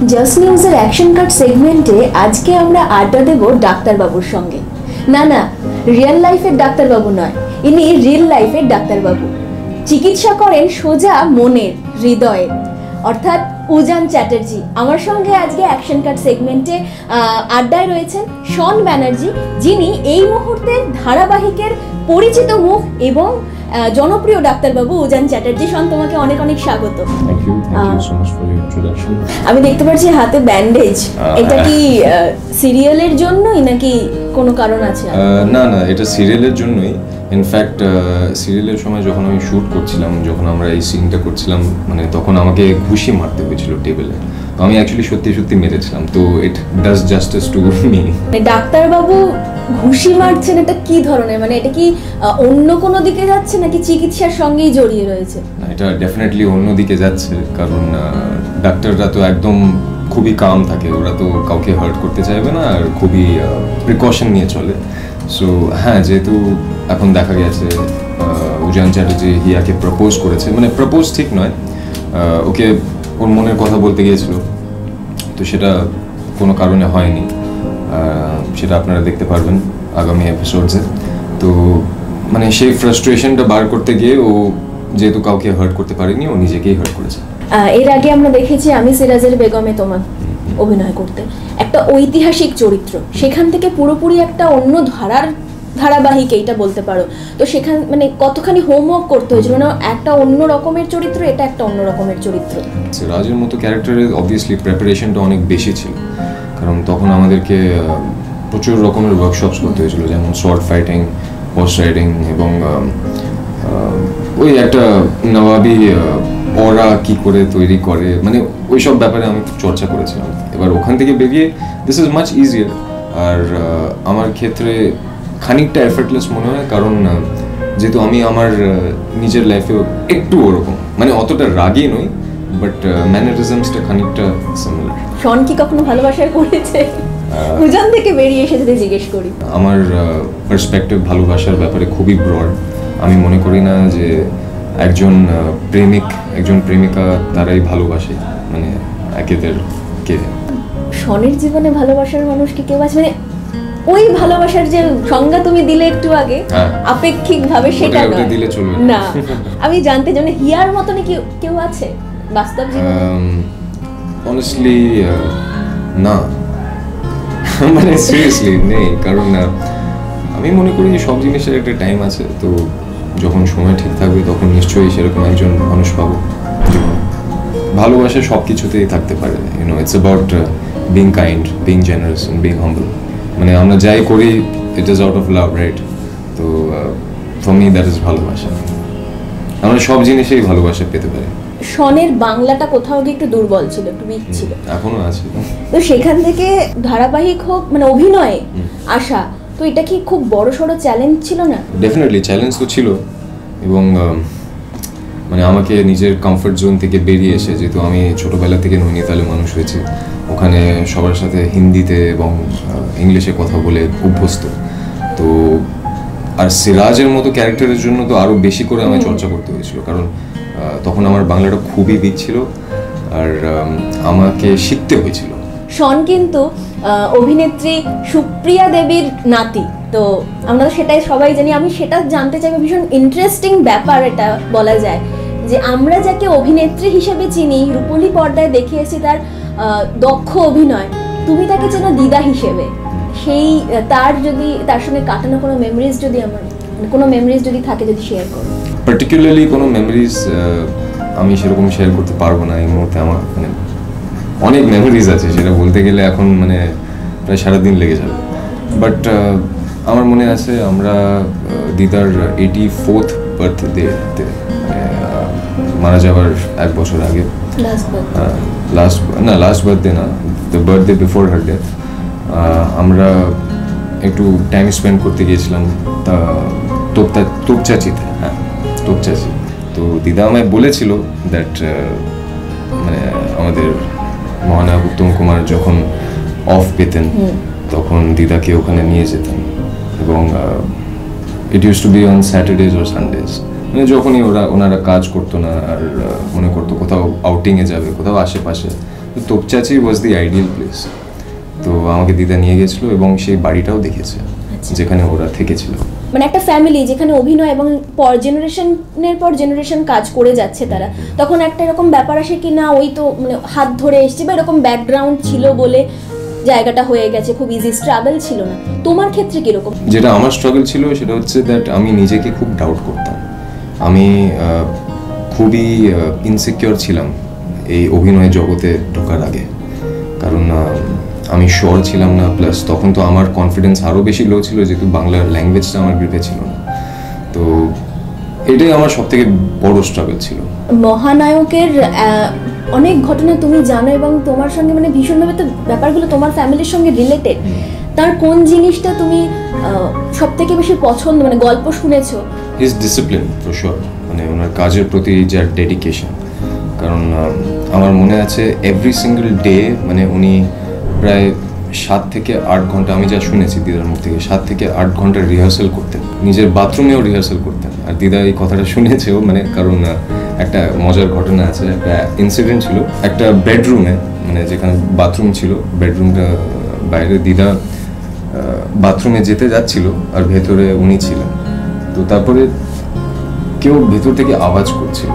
Just নিউজের action cut সেগমেন্টে আজকে আমরা আড্ডা দেব ডাক্তারবাবুর সঙ্গে। না, রিয়েল লাইফের ডাক্তারবাবু নয়, ইনি রিয়েল লাইফের ডাক্তারবাবু। চিকিৎসা করেন সোজা মনের, হৃদয়ের, অর্থাৎ উজান চ্যাটার্জি। আমার সঙ্গে আজকে অ্যাকশন কাট সেগমেন্টে আড্ডায় রয়েছেন শন ব্যানার্জি, যিনি এই মুহূর্তে ধারাবাহিকের পরিচিত মুখ এবং জনপ্রিয় ডাক্তারবাবু উজান চ্যাটার্জি। শন, তোমাকে অনেক অনেক স্বাগত। Thank you so much for your introduction. আমি দেখতে পাচ্ছি হাতে ব্যান্ডেজ, এটা কি সিরিয়ালের জন্যই নাকি কোনো কারণ আছে? না, এটা সিরিয়ালের জন্যই। ইনফ্যাক্ট সিরিয়ালের সময় যখন আমি শ্যুট করছিলাম, যখন আমরা এই সিনটা করছিলাম, মানে তখন আমাকে ঘুষি মারতে হয়েছিল টেবিলে। আমি অ্যাকচুয়ালি সত্যি মেরেছিলাম, তো it does justice to me. ডাক্তারবাবু ঘুষি মারছেন, এটা কি ধরনের, মানে এটা কি অন্য কোনো দিকে যাচ্ছে নাকি চিকিৎসার সঙ্গেই জড়িয়ে রয়েছে? না, এটা ডেফিনেটলি অন্য দিকে যাচ্ছে, কারণ ডাক্তাররা তো একদম খুবই কাম থাকে, ওরা তো কাউকে হার্ট করতে চাইবে না, আর খুবই প্রিকশন নিয়ে চলে। সো হ্যাঁ, যেহেতু এখন দেখা গেছে উজান চ্যাটার্জি হিয়াকে প্রপোজ করেছে, মানে প্রপোজ ঠিক নয়, ওকে ওর মনের কথা বলতে গিয়েছিল, তো সেটা কোনো কারণে হয়নি। সেটা আপনারা দেখতে পারবেন আগামী এপিসোডসে। তো মানে সেই ফ্রাস্ট্রেশনটা বার করতে গিয়ে ও যেহেতু কাউকে হার্ট করতে পারেনি, ও নিজেকেই হার্ট করেছে। এর আগে আমরা দেখেছি আমি সিরাজের বেগমে তোমার অভিনয় করতে, একটা ঐতিহাসিক চরিত্র, সেখান থেকে পুরোপুরি একটা অন্য ধারাবাহিক এইটা বলতে পারো। তো সেখান মানে কতখানি হোমওয়ার্ক করতে হয়েছিল, না একটা অন্য রকমের চরিত্র, এটা একটা অন্য রকমের চরিত্র। সিরাজের মতো ক্যারেক্টারের অবভিয়াসলি প্রিপারেশনটা অনেক বেশি ছিল, কারণ তখন আমাদেরকে প্রচুর রকমের ওয়ার্কশপস করতে হয়েছিল, যেমন শর্ট ফাইটিং, হর্স রাইডিং, এবং ওই একটা নবাবি ওরা কি করে তৈরি করে, মানে ওই সব ব্যাপারে আমি চর্চা করেছিলাম। এবার ওখান থেকে বেরিয়ে দিস ইজ মাচ ইজিয়ার। আর আমার ক্ষেত্রে খানিকটা এফর্টলেস মনে হয়, কারণ যেহেতু আমি আমার নিজের লাইফেও একটু ওরকম, মানে অতটা রাগী নই, বাট ম্যানারিজমসটা খানিকটা সিমিলার। শন কি কখনো ভালোবাসায় পড়েছে? উজান থেকে বেরিয়ে এসে যদি জিজ্ঞেস করি, আমার পার্সপেক্টিভ ভালোবাসার ব্যাপারে খুবই ব্রড। আমি মনে করি না যে একজন প্রেমিক একজন প্রেমিকা তারাই ভালোবাসে, মানে একেদেরকে। শনের জীবনে ভালোবাসার মানুষ কি কেউ আছে, মানে ওই ভালোবাসার যে সংজ্ঞা তুমি দিলে একটু আগে আপেক্ষিক ভাবে, সেটা দিলে চলবে না? আমি জানতে চাই হিয়ার মতন কি কেউ আছে বাস্তব জীবনে? অনেস্টলি না, মানে সিরিয়াসলি নেই, কারণ আমি মনে করি সব জিনিসের একটা টাইম আছে, তো যখন সময় ঠিক থাকবে তখন নিশ্চয়ই সেরকম একজন মানুষ পাবো। ভালোবাসা সব কিছুতেই থাকতে পারে, it's about being kind, being generous and being humble. মানে আমরা যাই করি it is out of love, right? তো ফর মি দ্যাট ইজ ভালোবাসা। আমরা সব জিনিসেই ভালোবাসা পেতে পারি। শনের বাংলাটা কোথাও গিয়ে একটু দুর্বল ছিল, একটু উইক ছিল, এখনো আছে। তো সেখান থেকে ধারাবাহিক হোক, মানে অভিনয়ে আসা, তো এটা কি খুব বড় সড়ো চ্যালেঞ্জ ছিল না? ডেফিনেটলি চ্যালেঞ্জ তো ছিল, এবং মানে আমাকে নিজের কমফর্ট জোন থেকে বেরিয়ে এসে, যেহেতু আমি ছোটোবেলা থেকে নৈনিতালে মানুষ হয়েছি, ওখানে সবার সাথে হিন্দিতে এবং ইংলিশে কথা বলে অভ্যস্ত, তো আর সিরাজের মতো ক্যারেক্টারের জন্য তো আরও বেশি করে আমায় চর্চা করতে হয়েছিল, কারণ তখন আমার বাংলাটা খুবই উইক ছিল, আর আমাকে শিখতে হয়েছিল। শন কিন্তু অভিনেত্রী সুপ্রিয়া দেবীর নাতি, তো আমরা সেটাই সবাই জানি। আমি সেটা জানতে চাইবো, ভীষণ ইন্টারেস্টিং ব্যাপার এটা বলা যায়, যে আমরা যাকে অভিনেত্রী হিসেবে চিনি, রূপলী পর্দায় দেখিয়েছি তার দক্ষ অভিনয়, তুমি তাকে চেনো দিদা হিসেবে। সেই তার সঙ্গে কাটানো কোনো মেমোরিজ যদি কোনো মেমোরিজ যদি থাকে, যদি শেয়ার করো। পার্টিকুলারলি কোনো মেমোরিজ আমি সেরকম শেয়ার করতে পারবো না এই মুহূর্তে। আমার মানে অনেক মেমোরিজ আছে, সেটা বলতে গেলে এখন মানে প্রায় সারাদিন লেগে যাবে। বাট আমার মনে আছে আমরা দিদার 84th বার্থডেতে, মারা যাওয়ার 1 বছর আগে, লাস্ট বার্থডে না, the birthday before her death, আমরা একটু টাইম স্পেন্ড করতে গিয়েছিলাম তা তোপচাচিতে। হ্যাঁ, তোপচাচি। তো দিদা আমায় বলেছিল দ্যাট মানে আমাদের মহানায়ক উত্তম কুমার যখন অফ পেতেন তখন দিদাকে ওখানে নিয়ে যেতেন, এবং it use to be on Saturdays or Sundays, মানে যখনই ওনারা কাজ করতো না আর মনে করতো কোথাও আউটিংয়ে যাবে, কোথাও আশেপাশে, তো Topchanchi was the ideal place. তো আমাকে দিদা নিয়ে গেছিলো এবং সেই বাড়িটাও দেখেছে যেখানে ওরা থেকেছিল। মানে একটা ফ্যামিলি যেখানে অভিনয় এবং জেনারেশনের পর জেনারেশন কাজ করে যাচ্ছে তারা, তখন একটা এরকম ব্যাপার আসে কি না ওই তো মানে হাত ধরে এসছে বা এরকম ব্যাকগ্রাউন্ড ছিল বলে জায়গাটা হয়ে গেছে, খুব ইজি, স্ট্রাগল ছিল না। তোমার ক্ষেত্রে কিরকম? যেটা আমার স্ট্রাগল ছিল সেটা হচ্ছে দ্যাট আমি নিজেকে খুব ডাউট করতাম। আমি খুবই ইনসিকিউর ছিলাম এই অভিনয় জগতে ঢোকার আগে, কারণ আমি শিওর ছিলাম না, প্লাস তখন তো আমার কনফিডেন্স আরও বেশি লো ছিল যেহেতু বাংলার ল্যাঙ্গুয়েজটা আমার গ্রিপে ছিল না। তো এটাই আমার সবথেকে বড় স্ট্রাগল ছিল। মহানায়কের অনেক ঘটনা তুমি জানো এবং তোমার সঙ্গে মানে ভীষণভাবে তো ব্যাপারগুলো তোমার ফ্যামিলির সঙ্গে রিলেটেড। তার কোন জিনিসটা তুমি সব থেকে বেশি পছন্দ, মানে গল্প শুনেছো? হিজ ডিসিপ্লিন ফর শিওর, মানে ওনার কাজের প্রতি যার ডেডিকেশন। কারণ আমার মনে আছে এভরি সিঙ্গেল ডে মানে উনি প্রায় 7 থেকে 8 ঘন্টা, আমি যা শুনেছি দিদার মুখ থেকে, 7 থেকে 8 ঘন্টা রিহার্সাল করতেন, নিজের বাথরুমেও রিহার্সাল করতেন। আর দিদা এই কথাটা শুনেছেও, মানে কারণ একটা মজার ঘটনা আছে, একটা ইনসিডেন্ট ছিল একটা বেডরুমে, মানে যেখানে বাথরুম ছিল বেডরুমটা বাইরে, দিদা বাথরুমে যেতে যাচ্ছিল আর ভেতরে উনি ছিলেন। তো তারপরে কেউ ভেতর থেকে আওয়াজ করছিল,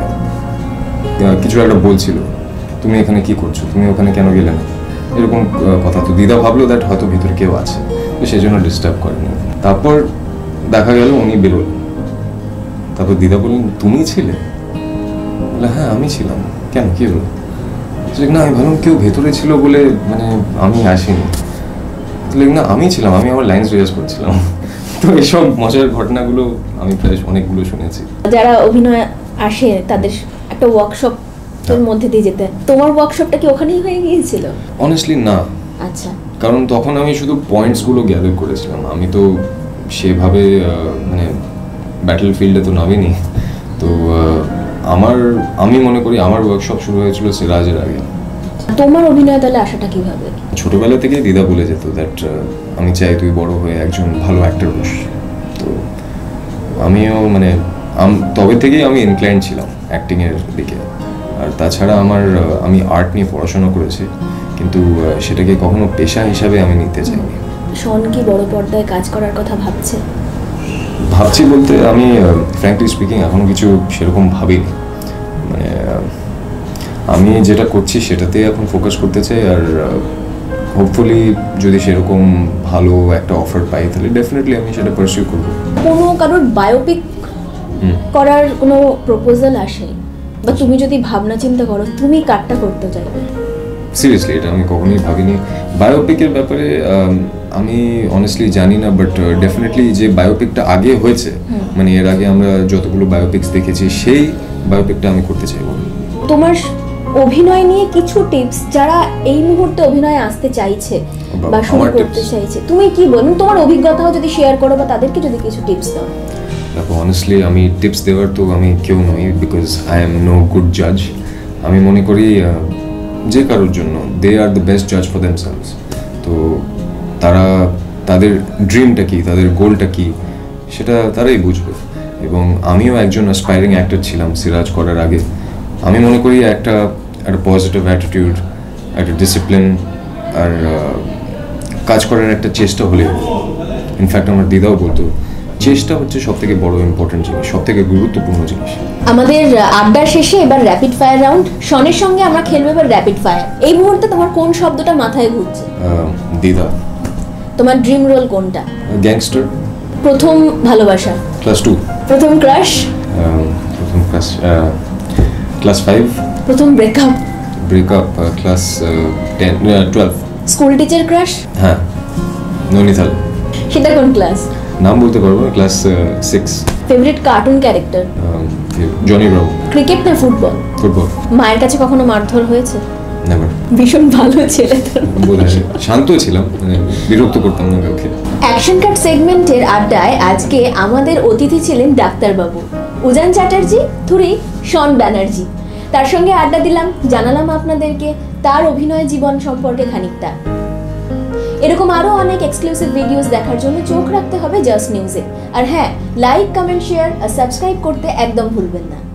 কিছু একটা বলছিল, তুমি এখানে কি করছো, তুমি ওখানে কেন গেলে না, এরকম কথা। তো দিদা ভাবলো দ্যাট হয়তো ভিতরে কেউ আছে, তো সেই জন্য ডিস্টার্ব করেনি। তারপর দেখা গেল উনি বেরোলেন। তারপর দিদা বললেন, তুমি ছিলে? বলে, হ্যাঁ আমি ছিলাম। কেন, কি হলো? না, আমি ভাবলাম কেউ ভেতরে ছিল বলে মানে আমি আসিনি। না, আমি ছিলাম, আমি আমার লাইন্স রিহার্স করছিলাম। তো এইসব মজার ঘটনাগুলো আমি প্রায় অনেকগুলো শুনেছি। যারা অভিনয় আসে তাদের একটা ওয়ার্কশপ তোর মধ্যে দিয়ে যেতে, তোমার ওয়ার্কশপটা কি ওখানেই হয়ে গিয়েছিল? অনেস্টলি না। আচ্ছা। কারণ তখন আমি শুধু পয়েন্টসগুলো গ্যাদার করেছিলাম, আমি তো সেভাবে মানে ব্যাটল ফিল্ডে তো নামিনি। তো আমি মনে করি আমার ওয়ার্কশপ শুরু হয়েছিল সিরাজের আগে। তোমার অভিনয় দলে আসাটা কিভাবে? ছোটবেলা থেকেই দিদা বলে যেত দ্যাট আমি চাই তুই বড় হয়ে একজন ভালো অ্যাক্টর হোস। তো আমিও মানে তবে থেকেই আমি ইনক্লাইন্ড ছিলাম অ্যাক্টিংয়ের দিকে। আর তাছাড়া আমি আর্ট নিয়ে পড়াশোনা করেছি, কিন্তু সেটাকে কখনো পেশা হিসাবে আমি নিতে চাইনি। শন কি বড় পর্দায় কাজ করার কথা ভাবছি বলতে আমি ফ্র্যাঙ্কলি স্পিকিং এখনো কিছু সেরকম ভাবিনি। মানে আমি যেটা করছি সেটাতে এখন ফোকাস করতে চাই, আর হোপফুলি যদি সেরকম ভালো একটা অফার পাই তাহলে ডেফিনেটলি আমি সেটা পারসিউ করবো। কোনো কারোর বায়োপিক করার কোনো প্রপোজাল আসে বা তুমি যদি ভাবনা চিন্তা করো তুমি কাটটা করতে চাইবে? সিরিয়াসলি এটা আমি কখনোই ভাবিনি। বায়োপিকের ব্যাপারে আমি অনেস্টলি জানি না, বাট ডেফিনেটলি যে বায়োপিকটা আগে হয়েছে, মানে এর আগে আমরা যতগুলো বায়োপিক্স দেখেছি সেই বায়োপিকটা আমি করতে চাইবো। তোমার অভিনয় নিয়ে কিছু টিপস যারা এই মুহূর্তে অভিনয়ে আসতে চাইছে বা শুরু করতে চাইছে, তুমি কি বলুন? তোমার অভিজ্ঞতাও যদি শেয়ার করো বা তাদেরকে যদি কিছু টিপস দাও। দেখো, অনেস্টলি আমি টিপস দেওয়ার তো আমি কেউ নই, because I am no good জাজ। আমি মনে করি যে কারোর জন্য দে আর দ্য বেস্ট জাজ ফর দেমসেলভস। তো তারা তাদের ড্রিমটা কি, তাদের গোলটা কি, সেটা তারাই বুঝবে। এবং আমিও একজন অ্যাসপায়ারিং অ্যাক্টর ছিলাম সিরাজ করার আগে। আমি মনে করি একটা পজিটিভ অ্যাটিটিউড, একটা ডিসিপ্লিন আর কাজ করার একটা চেষ্টা হলেও, ইনফ্যাক্ট আমার দিদাও বলতো চেষ্টা হচ্ছে সব থেকে বড় ইম্পর্টেন্ট জিনিস, সব থেকে গুরুত্বপূর্ণ জিনিস। আমাদের আড্ডার শেষে এবার র্যাপিড ফায়ার রাউন্ড। শনের সঙ্গে আমরা খেলবো এবার র্যাপিড ফায়ার। এই মুহূর্তে তোমার কোন শব্দটা মাথায় ঘুরছে? দিদা। তোমার ড্রিম রোল কোনটা? গ্যাংস্টার। প্রথম ভালোবাসা? ক্লাস 2। প্রথম ক্রাশ? ক্লাস 5। প্রথম breakup? Class 12। School teacher crush? হ্যাঁ, নৈনিতাল। সেটা কোন ক্লাস? নাম বলতে পারবো না, class 6। Favourite cartoon character? Johnny Bravo. Cricket না ফুটবল? ফুটবল। মায়ের কাছে কখনো মারধর হয়েছে? নেভার। ভীষণ ভালো ছেলে তো। শান্ত ছিলাম, মানে বিরক্ত করতাম না কাউকে। অ্যাকশন কাট সেগমেন্টের আড্ডায় আজকে আমাদের অতিথি ছিলেন ডাক্তারবাবু উজান চ্যাটার্জি থুরি শন ব্যানার্জি। তার সঙ্গে আড্ডা দিলাম, জানালাম আপনাদেরকে তার অভিনয় জীবন সম্পর্কে খানিকটা। এরকম আরো অনেক এক্সক্লুসিভ ভিডিওস দেখার জন্য চোখ রাখতে হবে জাস্ট নিউজে। আর হ্যাঁ, লাইক, কমেন্ট, শেয়ার আর সাবস্ক্রাইব করতে একদম ভুলবেন না।